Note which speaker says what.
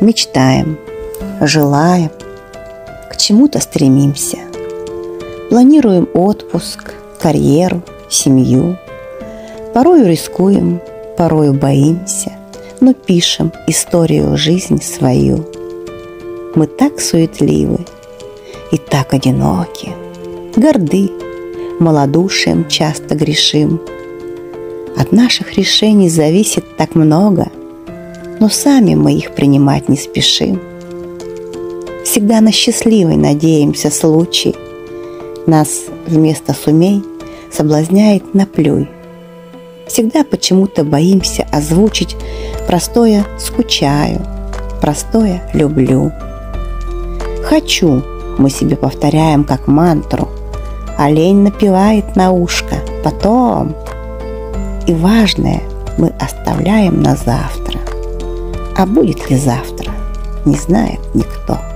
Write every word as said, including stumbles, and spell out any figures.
Speaker 1: Мечтаем, желаем, к чему-то стремимся. Планируем отпуск, карьеру, семью. Порою рискуем, порою боимся, но пишем историю жизни свою. Мы так суетливы и так одиноки, горды, малодушием часто грешим. От наших решений зависит так много, но сами мы их принимать не спешим. Всегда на счастливый надеемся случай. Нас вместо «сумей» соблазняет «наплюй». Всегда почему-то боимся озвучить простое «скучаю», простое «люблю». «Хочу» мы себе повторяем как мантру, а лень напевает на ушко «потом». И важное мы оставляем на завтра. А будет ли завтра, не знает никто.